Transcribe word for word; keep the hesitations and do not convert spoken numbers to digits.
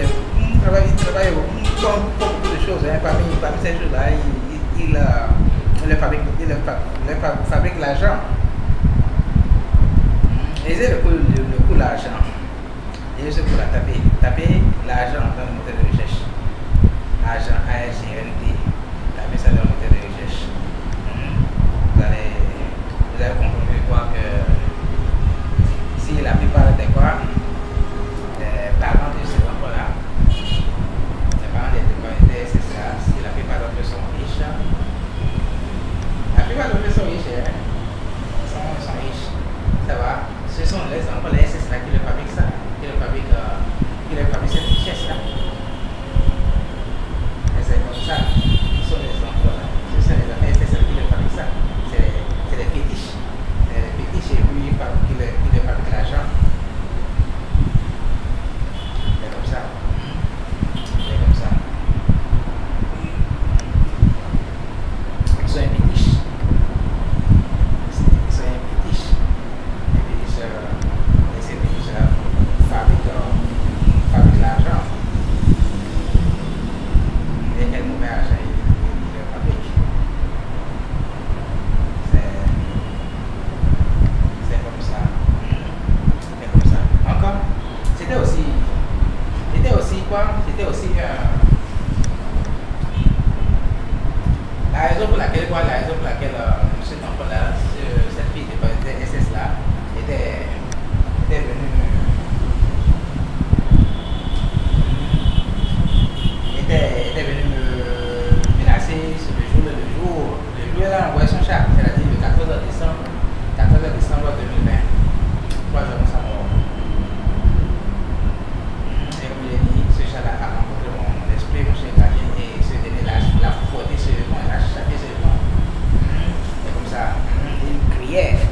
il travaille, il travaille comme beaucoup de choses. Hein. Parmi, parmi ces choses-là, il, il, il, euh, il fabrique, il, il fabrique l'argent. Et c'est le coup, le, le coup l'argent. Et ce coup-là, taper, taper l'argent dans le moteur de recherche. Argent, A R G N T. Taper ça dans le moteur de recherche. Vous allez, vous allez comprendre quoi que si la plupart des quoi, les parents de ces enfants-là, les parents des déconnectés, c'est ça, si la plupart d'entre eux sont riches, la plupart d'entre eux sont riches, hein, sont, sont riches, ça va, ce sont les enfants, les S S là qui le fabriquent ça, qui le fabriquent, euh, qui le fabriquent cette richesse-là. Et c'est comme ça, ce sont les enfants là, ce sont les S S là qui le fabriquent ça, c'est des fétiches. Les fétiches et puis qui le, qui le fabriquent l'argent. C'est comme ça. C'est comme ça. Ils sont un fétiche. Ils sont un fétiche. Les fétiches, euh, et ces fétiches-là fabriquent, euh, fabriquent l'argent. Et quel mauvais argent ils, ils le fabriquent. C'est comme ça. C'est comme ça. Encore, c'était aussi, c'était aussi quoi? C'était aussi euh, la raison pour laquelle quoi? La raison pour laquelle euh, cet enfant-là, cette fille de S S là, était, était venue, était, était venue me menacer sur le jour, le jour, le jour elle a envoyé son chat, c'est-à-dire le quatorze décembre, quatorze décembre deux mille vingt. Trois jours avant sa mort. Et comme il est dit, ce chat-là a rencontré mon esprit, mon cher gardien, et ce dernier l'a fouetté sur le pont, il a chassé sur le pont. Et comme ça, il criait.